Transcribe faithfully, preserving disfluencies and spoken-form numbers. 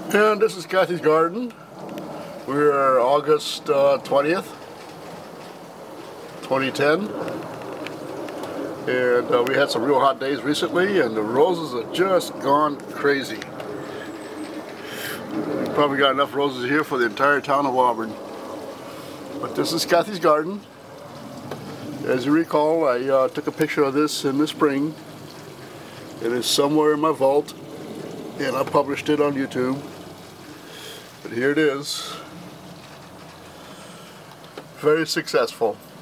And this is Kathy's garden. We're August uh, twentieth, twenty ten. And uh, we had some real hot days recently, and the roses have just gone crazy. We've probably got enough roses here for the entire town of Auburn. But this is Kathy's garden. As you recall, I uh, took a picture of this in the spring. It is somewhere in my vault, and I published it on YouTube. But here it is. Very successful.